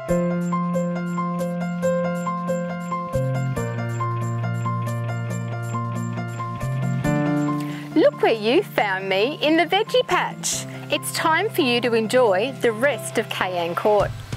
Look where you found me, in the veggie patch. It's time for you to enjoy the rest of Cayenne Court.